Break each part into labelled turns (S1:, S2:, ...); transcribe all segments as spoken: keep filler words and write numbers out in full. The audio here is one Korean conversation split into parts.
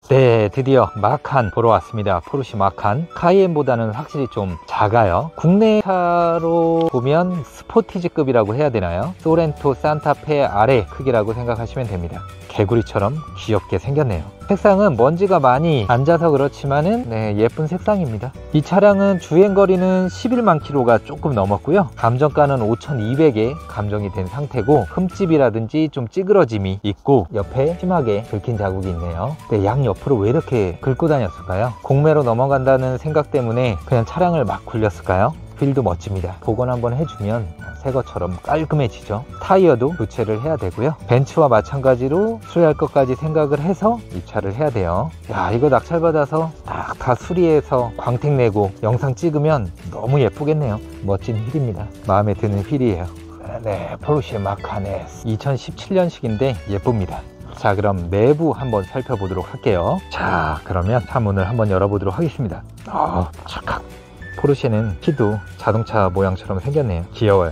S1: 네, 드디어 마칸 보러 왔습니다. 포르쉐 마칸. 카이엔보다는 확실히 좀 작아요. 국내 차로 보면 스포티지급이라고 해야 되나요? 소렌토, 산타페 아래 크기라고 생각하시면 됩니다. 개구리처럼 귀엽게 생겼네요. 색상은 먼지가 많이 앉아서 그렇지만은 네, 예쁜 색상입니다. 이 차량은 주행거리는 십일만 킬로미터가 조금 넘었고요. 감정가는 오천이백에 감정이 된 상태고, 흠집이라든지 좀 찌그러짐이 있고 옆에 심하게 긁힌 자국이 있네요. 네, 양 옆으로 왜 이렇게 긁고 다녔을까요? 공매로 넘어간다는 생각 때문에 그냥 차량을 막 굴렸을까요? 휠도 멋집니다. 복원 한번 해주면 새 것처럼 깔끔해지죠. 타이어도 교체를 해야 되고요. 벤츠와 마찬가지로 수리할 것까지 생각을 해서 입찰을 해야 돼요. 야, 이거 낙찰받아서 딱 다 수리해서 광택 내고 영상 찍으면 너무 예쁘겠네요. 멋진 휠입니다. 마음에 드는 휠이에요. 네, 포르쉐 마칸 에스 이천십칠 년식인데 예쁩니다. 자, 그럼 내부 한번 살펴보도록 할게요. 자, 그러면 차문을 한번 열어보도록 하겠습니다. 어, 착각. 포르쉐는 키도 자동차 모양처럼 생겼네요. 귀여워요.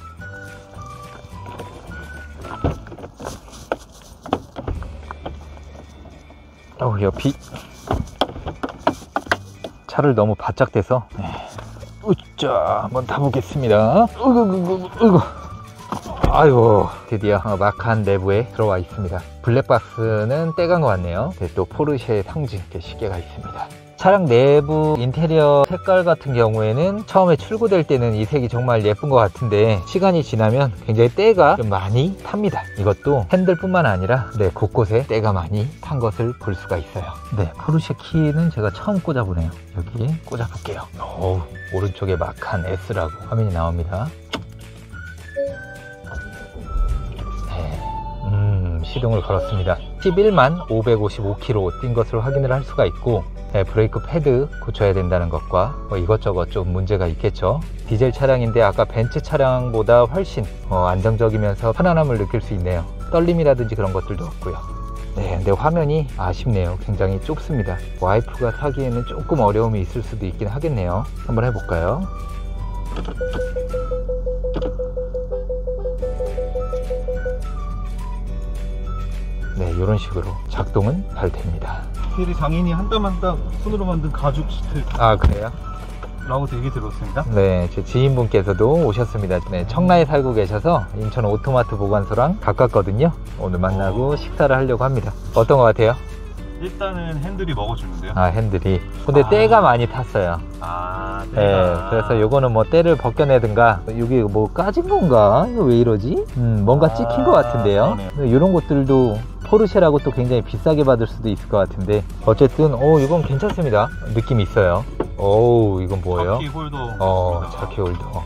S1: 어우, 옆이 차를 너무 바짝 대서 네. 으짜, 한번 타보겠습니다. 으구, 으구, 으구. 아유, 드디어 마칸 내부에 들어와 있습니다. 블랙박스는 떼간 것 같네요. 네, 또 포르쉐의 상징 이렇게 시계가 있습니다. 차량 내부 인테리어 색깔 같은 경우에는 처음에 출고될 때는 이 색이 정말 예쁜 것 같은데 시간이 지나면 굉장히 때가 좀 많이 탑니다. 이것도 핸들 뿐만 아니라 네, 곳곳에 때가 많이 탄 것을 볼 수가 있어요. 네, 포르쉐 키는 제가 처음 꽂아보네요. 여기에 꽂아볼게요. 오, 오른쪽에 마칸 S라고 화면이 나옵니다. 네, 음, 시동을 걸었습니다. 십일만 오백오십오 킬로미터 뛴 것을 확인을 할 수가 있고, 네, 브레이크 패드 고쳐야 된다는 것과 뭐 이것저것 좀 문제가 있겠죠. 디젤 차량인데 아까 벤츠 차량보다 훨씬 어, 안정적이면서 편안함을 느낄 수 있네요. 떨림이라든지 그런 것들도 없고요. 네, 근데 화면이 아쉽네요. 굉장히 좁습니다. 와이프가 타기에는 조금 어려움이 있을 수도 있긴 하겠네요. 한번 해볼까요? 네, 이런 식으로 작동은 잘 됩니다.
S2: 휠이 장인이 한 땀 한 땀 손으로 만든 가죽 시트.
S1: 아, 그래요?
S2: 라고 얘기 들었습니다.
S1: 네, 제 지인분께서도 오셨습니다. 네, 청라에 살고 계셔서 인천 오토마트 보관소랑 가깝거든요. 오늘 만나고 오. 식사를 하려고 합니다. 어떤 것 같아요?
S2: 일단은 핸들이 먹어주는데요.
S1: 아, 핸들이. 근데 아. 때가 많이 탔어요.
S2: 아, 때가.
S1: 네, 그래서 요거는 뭐 때를 벗겨내든가, 여기 뭐 까진 건가? 이거 왜 이러지? 음, 뭔가 아, 찍힌 것 같은데요. 이런 것들도 포르쉐라고 또 굉장히 비싸게 받을 수도 있을 것 같은데, 어쨌든 오, 이건 괜찮습니다. 느낌이 있어요. 오, 이건 뭐예요?
S2: 차키 홀더.
S1: 어, 차키 홀더.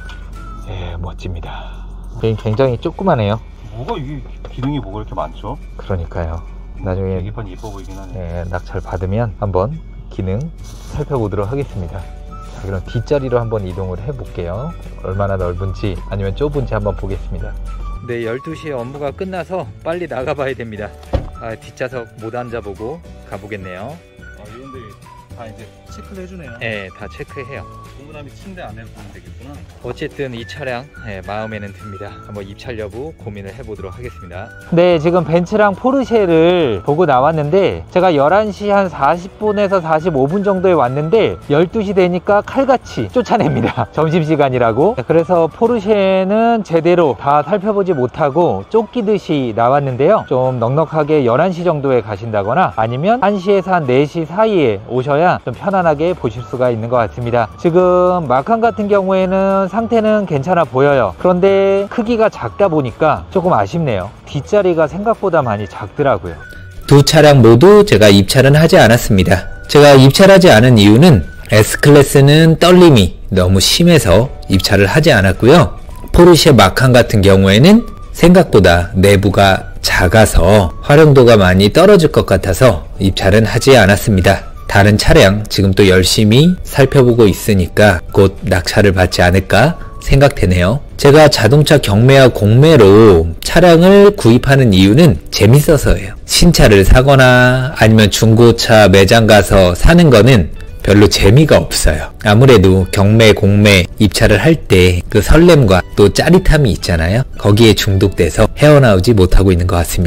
S1: 예, 멋집니다. 굉장히 조그마네요.
S2: 뭐가 이게 기능이 뭐가 이렇게 많죠?
S1: 그러니까요. 나중에
S2: 계기판이 예뻐 보이긴 하네.
S1: 예, 낙찰 받으면 한번 기능 살펴보도록 하겠습니다. 자, 그럼 뒷자리로 한번 이동을 해 볼게요. 얼마나 넓은지 아니면 좁은지 한번 보겠습니다. 네, 열두 시에 업무가 끝나서 빨리 나가봐야 됩니다. 아, 뒷좌석 못 앉아보고 가보겠네요.
S2: 아, 이런데 다 이제 체크를 해주네요.
S1: 네, 다 체크해요.
S2: 동그라미 침대 안에서 보면 되겠구나.
S1: 어쨌든 이 차량 네, 마음에는 듭니다. 한번 입찰 여부 고민을 해보도록 하겠습니다. 네, 지금 벤츠랑 포르쉐를 보고 나왔는데, 제가 열한 시 한 사십 분에서 사십오 분 정도에 왔는데 열두 시 되니까 칼같이 쫓아냅니다. 점심시간이라고. 그래서 포르쉐는 제대로 다 살펴보지 못하고 쫓기듯이 나왔는데요. 좀 넉넉하게 열한 시 정도에 가신다거나 아니면 한 시에서 한 네 시 사이에 오셔야 좀 편안하게 보실 수가 있는 것 같습니다. 지금 마칸 같은 경우에는 상태는 괜찮아 보여요. 그런데 크기가 작다 보니까 조금 아쉽네요. 뒷자리가 생각보다 많이 작더라고요.
S3: 두 차량 모두 제가 입찰은 하지 않았습니다. 제가 입찰하지 않은 이유는 S클래스는 떨림이 너무 심해서 입찰을 하지 않았고요. 포르쉐 마칸 같은 경우에는 생각보다 내부가 작아서 활용도가 많이 떨어질 것 같아서 입찰은 하지 않았습니다. 다른 차량 지금 또 열심히 살펴보고 있으니까 곧 낙찰을 받지 않을까 생각되네요. 제가 자동차 경매와 공매로 차량을 구입하는 이유는 재밌어서예요. 신차를 사거나 아니면 중고차 매장 가서 사는 거는 별로 재미가 없어요. 아무래도 경매, 공매, 입찰을 할 때 그 설렘과 또 짜릿함이 있잖아요. 거기에 중독돼서 헤어나오지 못하고 있는 것 같습니다.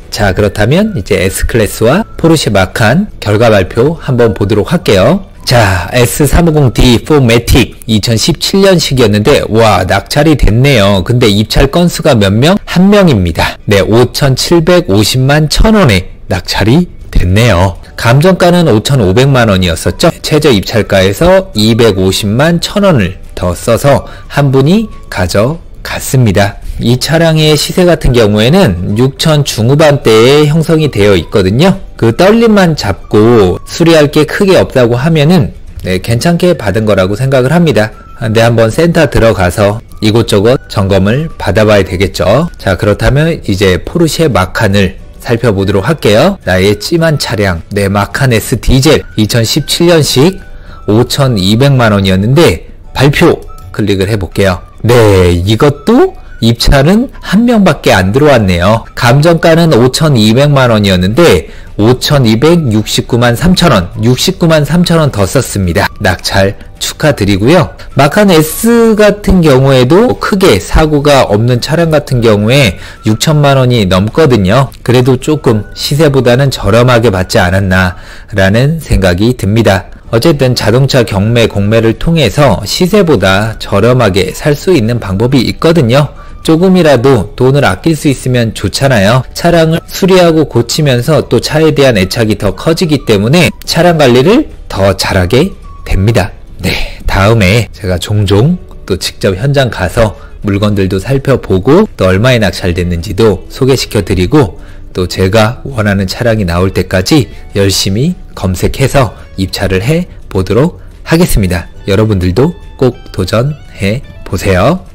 S3: 자, 그렇다면 이제 S클래스와 포르쉐 마칸 결과 발표 한번 보도록 할게요. 자, 에스 삼백오십 디 사 매틱 이천십칠 년식이었는데 와, 낙찰이 됐네요. 근데 입찰 건수가 몇 명? 한 명입니다. 네, 오천칠백오십만 천 원에 낙찰이 됐네요. 감정가는 오천오백만 원이었었죠. 최저 입찰가에서 이백오십만 천 원을 더 써서 한 분이 가져갔습니다. 이 차량의 시세 같은 경우에는 육천 중후반대에 형성이 되어 있거든요. 그 떨림만 잡고 수리할 게 크게 없다고 하면은 네, 괜찮게 받은 거라고 생각을 합니다. 근데 한번 센터 들어가서 이곳저곳 점검을 받아봐야 되겠죠. 자, 그렇다면 이제 포르쉐 마칸을 살펴보도록 할게요. 나의 찜한 차량, 네, 마칸 S 디젤 이천십칠 년식 오천이백만 원이었는데 발표 클릭을 해볼게요. 네, 이것도 입찰은 한 명밖에 안 들어왔네요. 감정가는 오천이백만 원이었는데 오천이백육십구만 삼천 원, 육십구만 삼천 원 더 썼습니다. 낙찰 축하드리고요. 마칸 S 같은 경우에도 크게 사고가 없는 차량 같은 경우에 육천만 원이 넘거든요. 그래도 조금 시세보다는 저렴하게 받지 않았나 라는 생각이 듭니다. 어쨌든 자동차 경매, 공매를 통해서 시세보다 저렴하게 살 수 있는 방법이 있거든요. 조금이라도 돈을 아낄 수 있으면 좋잖아요. 차량을 수리하고 고치면서 또 차에 대한 애착이 더 커지기 때문에 차량 관리를 더 잘하게 됩니다. 네, 다음에 제가 종종 또 직접 현장 가서 물건들도 살펴보고 또 얼마에 낙찰됐는지도 소개시켜 드리고 또 제가 원하는 차량이 나올 때까지 열심히 검색해서 입찰을 해 보도록 하겠습니다. 여러분들도 꼭 도전해 보세요.